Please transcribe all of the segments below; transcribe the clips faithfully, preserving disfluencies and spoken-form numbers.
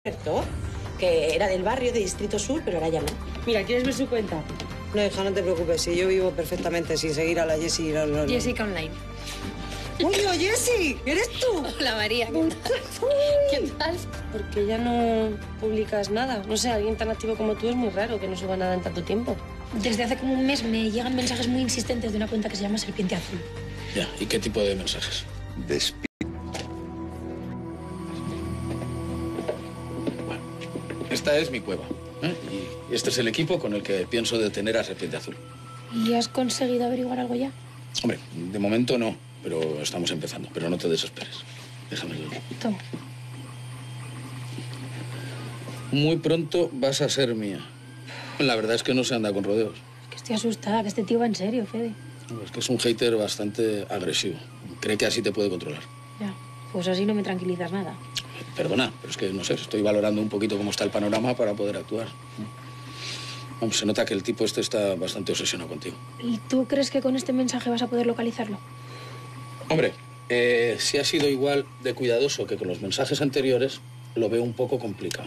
Cierto, que era del barrio de Distrito Sur, pero ahora ya no. Mira, ¿quieres ver su cuenta? No, hija, no te preocupes, si yo vivo perfectamente sin seguir a la Jessie. No, no, no. Jessica Online. ¡Uy, Jessie! ¿Eres tú? Hola, María. ¿Qué tal? ¿Qué tal? Porque ya no publicas nada. No sé, alguien tan activo como tú es muy raro que no suba nada en tanto tiempo. Desde hace como un mes me llegan mensajes muy insistentes de una cuenta que se llama Serpiente Azul. Ya, ¿y qué tipo de mensajes? Despi Bueno, esta es mi cueva, ¿eh? Y este es el equipo con el que pienso detener a Serpiente Azul. ¿Y has conseguido averiguar algo ya? Hombre, de momento no, pero estamos empezando. Pero no te desesperes. Déjame yo. Toma. Muy pronto vas a ser mía. La verdad es que no se anda con rodeos. Que estoy asustada, que este tío va en serio, Fede. Es que es un hater bastante agresivo. Cree que así te puede controlar. Ya, pues así no me tranquilizas nada. Perdona, pero es que, no sé, estoy valorando un poquito cómo está el panorama para poder actuar. Vamos, se nota que el tipo este está bastante obsesionado contigo. ¿Y tú crees que con este mensaje vas a poder localizarlo? Hombre, eh, si ha sido igual de cuidadoso que con los mensajes anteriores, lo veo un poco complicado.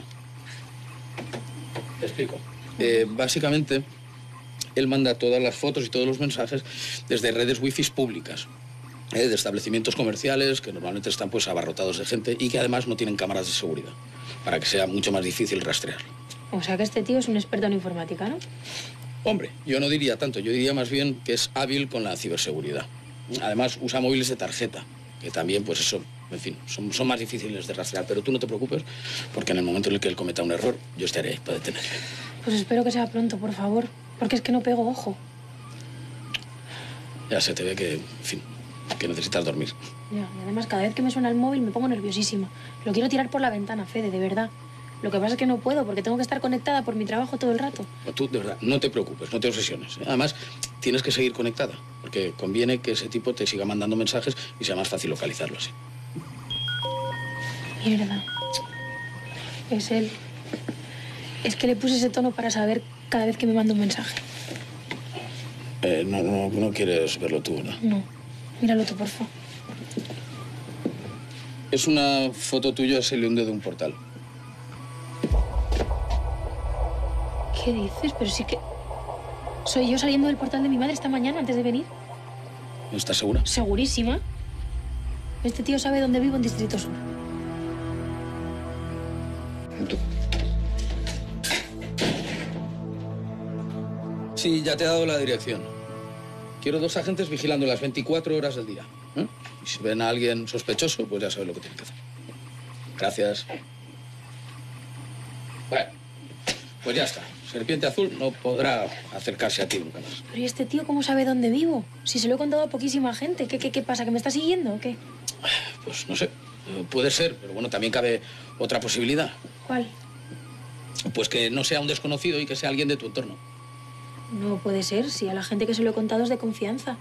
Te explico. Eh, básicamente, él manda todas las fotos y todos los mensajes desde redes wifi públicas, eh, de establecimientos comerciales que normalmente están pues abarrotados de gente y que además no tienen cámaras de seguridad, para que sea mucho más difícil rastrearlo. O sea que este tío es un experto en informática, ¿no? Hombre, yo no diría tanto, yo diría más bien que es hábil con la ciberseguridad. Además, usa móviles de tarjeta, que también, pues eso, en fin, son, son más difíciles de rastrear. Pero tú no te preocupes, porque en el momento en el que él cometa un error, yo estaré ahí para detenerle. Pues espero que sea pronto, por favor, porque es que no pego ojo. Ya se te ve que, en fin, que necesitas dormir. Ya, y además, cada vez que me suena el móvil me pongo nerviosísima. Lo quiero tirar por la ventana, Fede, de verdad. Lo que pasa es que no puedo, porque tengo que estar conectada por mi trabajo todo el rato. Tú, de verdad, no te preocupes, no te obsesiones. Además, tienes que seguir conectada, porque conviene que ese tipo te siga mandando mensajes y sea más fácil localizarlo así. Mierda. Es él. Es que le puse ese tono para saber cada vez que me manda un mensaje. Eh, no, no, no quieres verlo tú, ¿verdad? No. Míralo tú, por favor. Es una foto tuya, se le hunde de un portal. ¿Qué dices? Pero sí que... Soy yo saliendo del portal de mi madre esta mañana antes de venir. ¿Estás segura? Segurísima. Este tío sabe dónde vivo en Distrito Sur. Sí, ya te he dado la dirección. Quiero dos agentes vigilando las veinticuatro horas del día. ¿eh? Y si ven a alguien sospechoso, pues ya saben lo que tienen que hacer. Gracias. Bueno, pues ya está. Serpiente Azul no podrá acercarse a ti nunca más. Pero ¿y este tío cómo sabe dónde vivo? Si se lo he contado a poquísima gente. ¿Qué, qué, qué pasa? ¿Que me está siguiendo o qué? Pues no sé. Eh, Puede ser, pero bueno, también cabe otra posibilidad. ¿Cuál? Pues que no sea un desconocido y que sea alguien de tu entorno. No puede ser, si a la gente que se lo he contado es de confianza.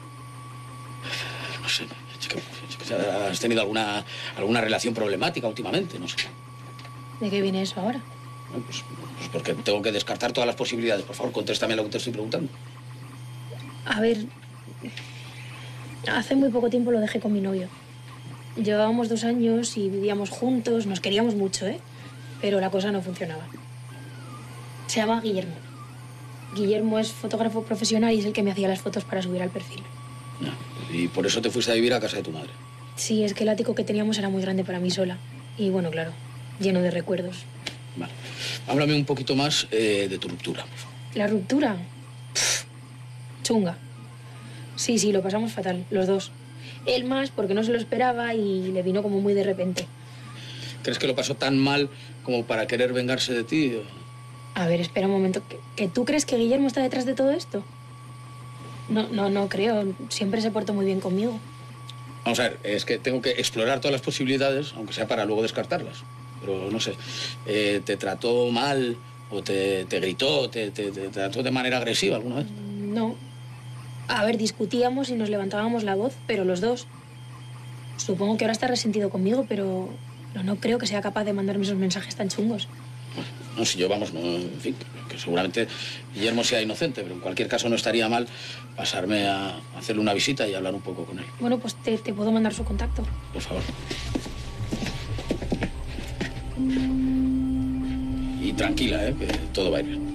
No sé. Es que, es que ¿has tenido alguna, alguna relación problemática últimamente? No sé. ¿De qué viene eso ahora? Bueno, pues, pues porque tengo que descartar todas las posibilidades. Por favor, contéstame lo que te estoy preguntando. A ver... Hace muy poco tiempo lo dejé con mi novio. Llevábamos dos años y vivíamos juntos, nos queríamos mucho, ¿eh? Pero la cosa no funcionaba. Se llama Guillermo. Guillermo es fotógrafo profesional y es el que me hacía las fotos para subir al perfil. Ya. Y por eso te fuiste a vivir a casa de tu madre. Sí, es que el ático que teníamos era muy grande para mí sola. Y bueno, claro, lleno de recuerdos. Vale. Háblame un poquito más eh, de tu ruptura. ¿La ruptura? Pff, chunga. Sí, sí, lo pasamos fatal, los dos. Él más porque no se lo esperaba y le vino como muy de repente. ¿Crees que lo pasó tan mal como para querer vengarse de ti? A ver, espera un momento. ¿Que, que tú crees que Guillermo está detrás de todo esto? No, no, no creo. Siempre se portó muy bien conmigo. Vamos a ver, es que tengo que explorar todas las posibilidades, aunque sea para luego descartarlas. Pero no sé, eh, ¿te trató mal o te, te gritó, te, te, te trató de manera agresiva alguna vez? No. A ver, discutíamos y nos levantábamos la voz, pero los dos. Supongo que ahora está resentido conmigo, pero no, no creo que sea capaz de mandarme esos mensajes tan chungos. No, si yo, vamos, no, en fin, que seguramente Guillermo sea inocente, pero en cualquier caso no estaría mal pasarme a hacerle una visita y hablar un poco con él. Bueno, pues te, te puedo mandar su contacto. Por favor. Mm. y tranquila, ¿eh? Que todo va a ir bien.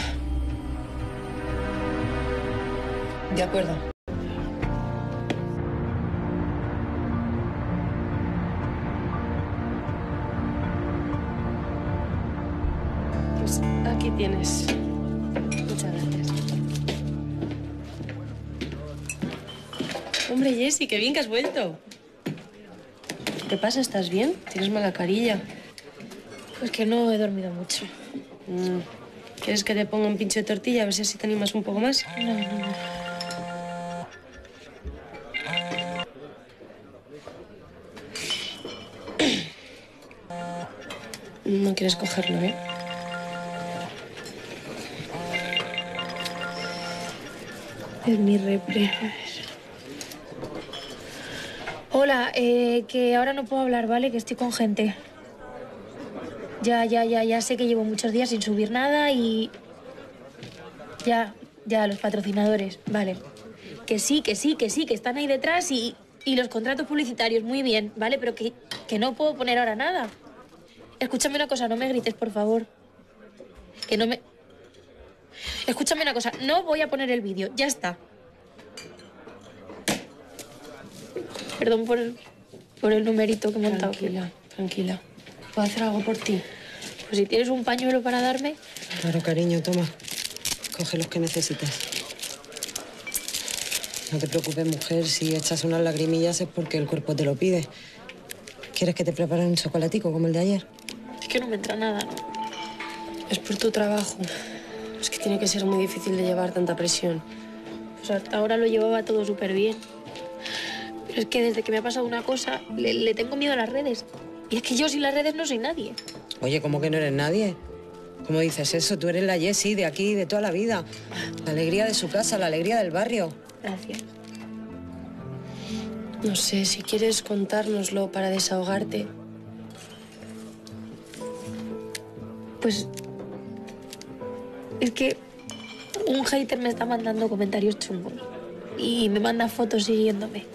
De acuerdo. Pues aquí tienes. Muchas gracias. Hombre, Jessie, qué bien que has vuelto. ¿Qué pasa? ¿Estás bien? Tienes mala carilla. Pues que no he dormido mucho. Mm. ¿Quieres que te ponga un pincho de tortilla? A ver si así te animas un poco más. No, no, no. No quieres cogerlo, ¿eh? Es mi repre. Hola, eh, que ahora no puedo hablar, ¿vale? Que estoy con gente. Ya, ya, ya, ya sé que llevo muchos días sin subir nada y... Ya, ya, los patrocinadores, vale. Que sí, que sí, que sí, que están ahí detrás y, y los contratos publicitarios, muy bien, ¿vale? Pero que, que no puedo poner ahora nada. Escúchame una cosa, no me grites, por favor. Que no me... Escúchame una cosa, no voy a poner el vídeo, ya está. Perdón por, por el numerito que he montado. Tranquila, tranquila. ¿Puedo hacer algo por ti? Pues si tienes un pañuelo para darme... Claro, cariño, toma. Coge los que necesites. No te preocupes, mujer, si echas unas lagrimillas es porque el cuerpo te lo pide. ¿Quieres que te prepare un chocolatico como el de ayer? Es que no me entra nada, ¿no? Es por tu trabajo. Es que tiene que ser muy difícil de llevar tanta presión. Pues hasta ahora lo llevaba todo súper bien. Pero es que desde que me ha pasado una cosa, le, le tengo miedo a las redes. Y es que yo sin las redes no soy nadie. Oye, ¿cómo que no eres nadie? ¿Cómo dices eso? Tú eres la Jessie de aquí, de toda la vida. La alegría de su casa, la alegría del barrio. Gracias. No sé, si quieres contárnoslo para desahogarte. Pues... Es que un hater me está mandando comentarios chungos. Y me manda fotos siguiéndome.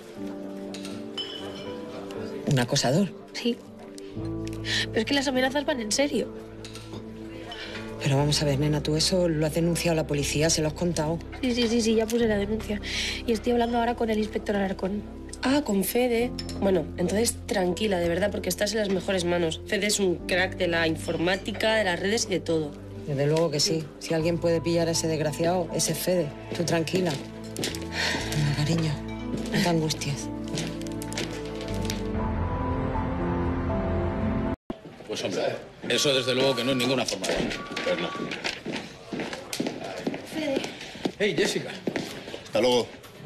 ¿Un acosador? Sí. Pero es que las amenazas van en serio. Pero vamos a ver, nena, tú eso lo has denunciado a la policía, se lo has contado. Sí, sí, sí, sí, ya puse la denuncia. Y estoy hablando ahora con el inspector Alarcón. Ah, con Fede. Bueno, entonces tranquila, de verdad, porque estás en las mejores manos. Fede es un crack de la informática, de las redes y de todo. Desde luego que sí. Si alguien puede pillar a ese desgraciado, ese es Fede. Tú tranquila. Venga, cariño, no te angusties. Pues hombre, eso desde luego que no es ninguna forma de... Pues no. Fede. Hey, Jessica. Hasta luego.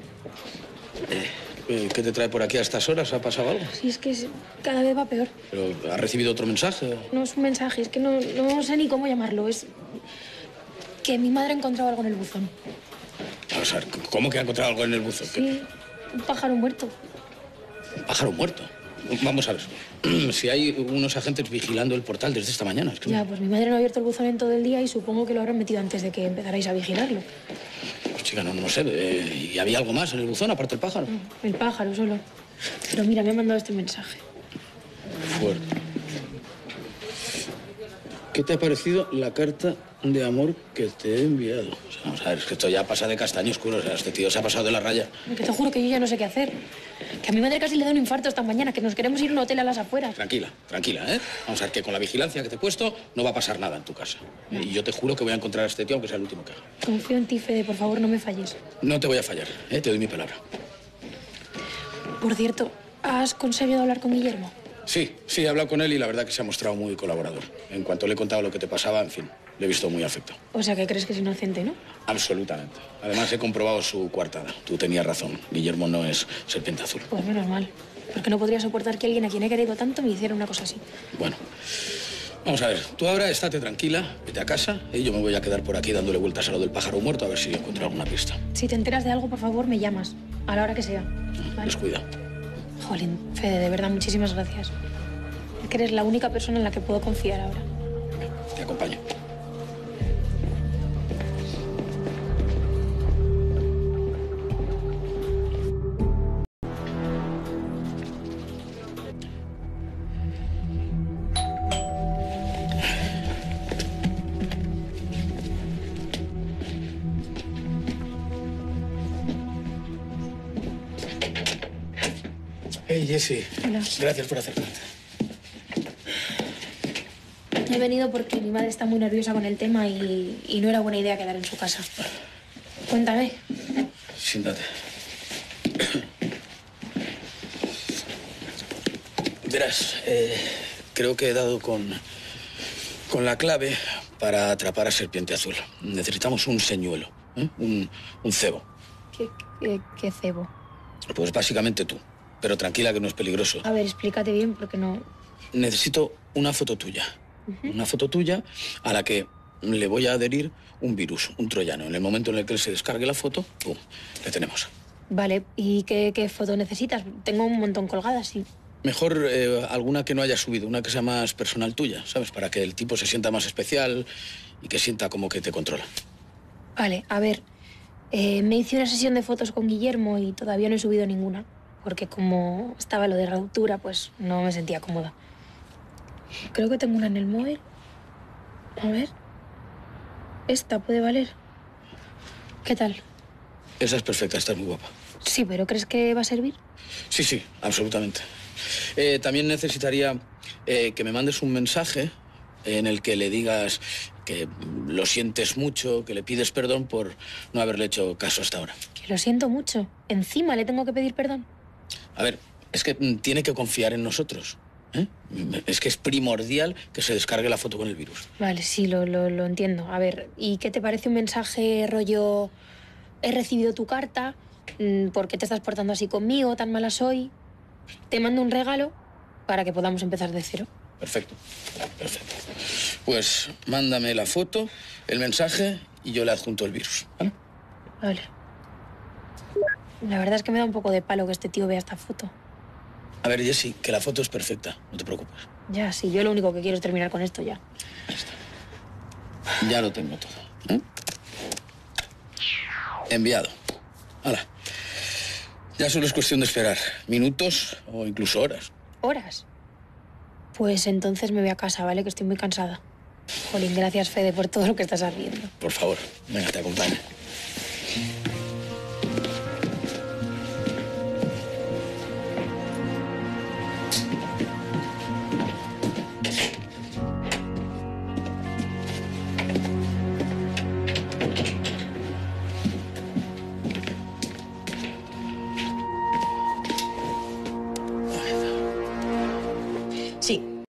Eh, ¿Qué te trae por aquí a estas horas? ¿Ha pasado algo? Sí, es que es- cada vez va peor. ¿Pero has recibido otro mensaje? No es un mensaje, es que no, no sé ni cómo llamarlo. Es que mi madre ha encontrado algo en el buzón. Vamos a ver, ¿cómo que ha encontrado algo en el buzo? ¿Qué- Sí, un pájaro muerto. ¿Un pájaro muerto? Vamos a ver. Si hay unos agentes vigilando el portal desde esta mañana. Es que... Ya, pues mi madre no ha abierto el buzón en todo el día y supongo que lo habrán metido antes de que empezarais a vigilarlo. Pues chica, no, no sé. eh, ¿Y había algo más en el buzón aparte del pájaro? El pájaro solo. Pero mira, me ha mandado este mensaje. Fuerte. ¿Qué te ha parecido la carta de amor que te he enviado? O sea, vamos a ver, es que esto ya pasa de castaño oscuro. O sea, este tío se ha pasado de la raya. Que te juro que yo ya no sé qué hacer. Que a mi madre casi le da un infarto esta mañana, que nos queremos ir a un hotel a las afueras. Tranquila, tranquila, ¿eh? Vamos a ver que con la vigilancia que te he puesto no va a pasar nada en tu casa. Y yo te juro que voy a encontrar a este tío aunque sea el último que haga. Confío en ti, Fede, por favor, no me falles. No te voy a fallar, ¿eh? Te doy mi palabra. Por cierto, ¿has conseguido hablar con Guillermo? Sí, sí, he hablado con él y la verdad que se ha mostrado muy colaborador. En cuanto le he contado lo que te pasaba, en fin, le he visto muy afecto. O sea, que crees que es inocente, ¿no? Absolutamente. Además, he comprobado su coartada. Tú tenías razón. Guillermo no es serpiente azul. Pues menos mal. Porque no podría soportar que alguien a quien he querido tanto me hiciera una cosa así. Bueno, vamos a ver. Tú ahora estate tranquila, vete a casa y yo me voy a quedar por aquí dándole vueltas a lo del pájaro muerto a ver si encuentro alguna pista. Si te enteras de algo, por favor, me llamas. A la hora que sea. ¿Vale? Descuida. Jolín, Fede, de verdad, muchísimas gracias. Es que eres la única persona en la que puedo confiar ahora. Te acompaño. Hey, Jessie. Hola. Gracias por acercarte. He venido porque mi madre está muy nerviosa con el tema y, y no era buena idea quedar en su casa. Cuéntame. Siéntate. Verás, eh, creo que he dado con, con la clave para atrapar a Serpiente Azul. Necesitamos un señuelo, ¿eh? un, un cebo. ¿Qué, qué, qué cebo? Pues básicamente tú. Pero tranquila que no es peligroso. A ver, explícate bien porque no... Necesito una foto tuya. Uh-huh. Una foto tuya a la que le voy a adherir un virus, un troyano. En el momento en el que él se descargue la foto, ¡pum!, le tenemos. Vale, ¿y qué, qué foto necesitas? Tengo un montón colgadas, sí. Mejor eh, alguna que no haya subido, una que sea más personal tuya, ¿sabes? Para que el tipo se sienta más especial y que sienta como que te controla. Vale, a ver, eh, me hice una sesión de fotos con Guillermo y todavía no he subido ninguna, porque como estaba lo de ruptura, pues no me sentía cómoda. Creo que tengo una en el móvil. A ver. Esta puede valer. ¿Qué tal? Esa es perfecta, estás muy guapa. Sí, pero ¿crees que va a servir? Sí, sí, absolutamente. Eh, también necesitaría eh, que me mandes un mensaje en el que le digas que lo sientes mucho, que le pides perdón por no haberle hecho caso hasta ahora. Que lo siento mucho. Encima le tengo que pedir perdón. A ver, es que tiene que confiar en nosotros. ¿eh? Es que es primordial que se descargue la foto con el virus. Vale, sí, lo, lo, lo entiendo. A ver, ¿y qué te parece un mensaje rollo... He recibido tu carta, ¿por qué te estás portando así conmigo? ¿Tan mala soy? Te mando un regalo para que podamos empezar de cero. Perfecto, perfecto. Pues mándame la foto, el mensaje y yo le adjunto el virus, ¿vale? Vale. La verdad es que me da un poco de palo que este tío vea esta foto. A ver, Jessie, que la foto es perfecta, no te preocupes. Ya, sí, yo lo único que quiero es terminar con esto ya. Ahí está. Ya lo tengo todo, ¿eh? Enviado. Hala. Ya solo es cuestión de esperar. Minutos o incluso horas. ¿Horas? Pues entonces me voy a casa, ¿vale? Que estoy muy cansada. Jolín, gracias, Fede, por todo lo que estás haciendo. Por favor, venga, te acompaño.